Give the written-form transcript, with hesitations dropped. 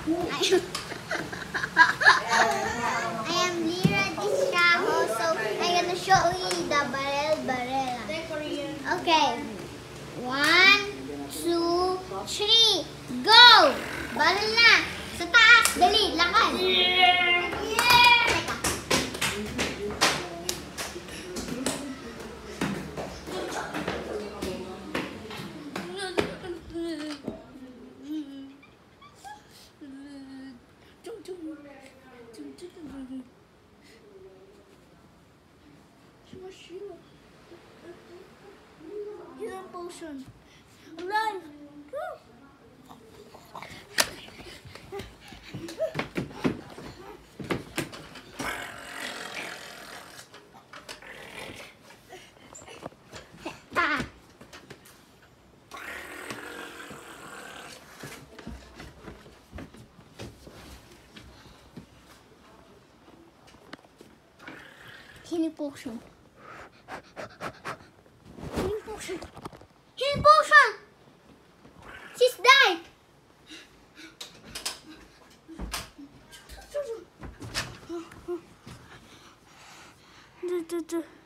I am Lira Dishaho, so I'm gonna show you the Baril-barilan. Okay, 1, 2, 3, go! Baril na! Sa taas! Dali! Lakad! Healing potion. Alive! Healing potion. Healing potion. Healing potion! She's died!